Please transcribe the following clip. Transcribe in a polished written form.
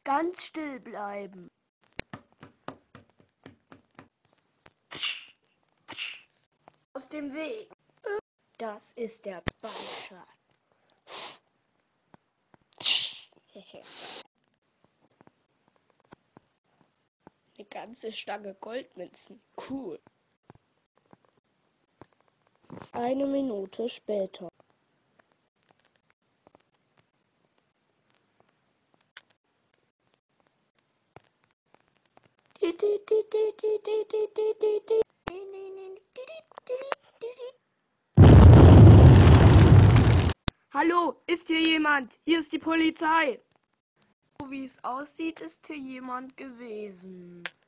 Ganz still bleiben. Aus dem Weg. Das ist der Ballschatz. Eine ganze Stange Goldmünzen. Cool. 1 Minute später. Hallo, ist hier jemand? Hier ist die Polizei. So wie es aussieht, ist hier jemand gewesen.